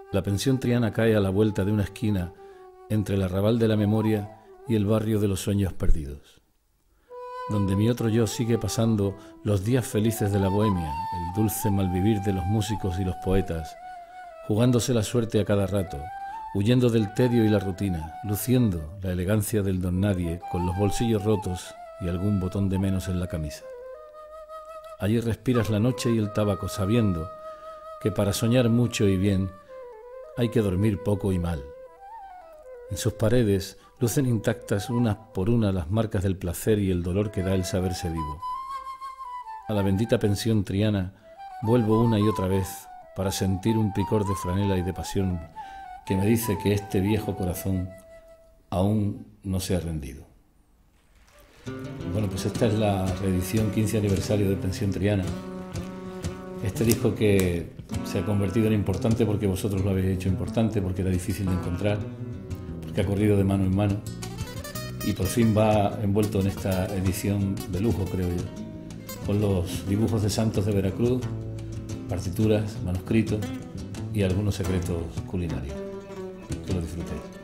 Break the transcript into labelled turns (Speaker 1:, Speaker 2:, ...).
Speaker 1: La pensión Triana cae a la vuelta de una esquina entre el arrabal de la memoria y el barrio de los sueños perdidos, donde mi otro yo sigue pasando los días felices de la bohemia, el dulce malvivir de los músicos y los poetas, jugándose la suerte a cada rato, huyendo del tedio y la rutina, luciendo la elegancia del don nadie con los bolsillos rotos y algún botón de menos en la camisa. Allí respiras la noche y el tabaco, sabiendo que para soñar mucho y bien hay que dormir poco y mal. En sus paredes lucen intactas unas por una las marcas del placer y el dolor que da el saberse vivo. A la bendita pensión Triana vuelvo una y otra vez para sentir un picor de franela y de pasión que me dice que este viejo corazón aún no se ha rendido. Bueno, pues esta es la reedición 15 aniversario de Pensión Triana. Este disco que se ha convertido en importante porque vosotros lo habéis hecho importante, porque era difícil de encontrar, porque ha corrido de mano en mano y por fin va envuelto en esta edición de lujo, creo yo, con los dibujos de santos de Veracruz, partituras, manuscritos y algunos secretos culinarios. Que lo disfrutéis.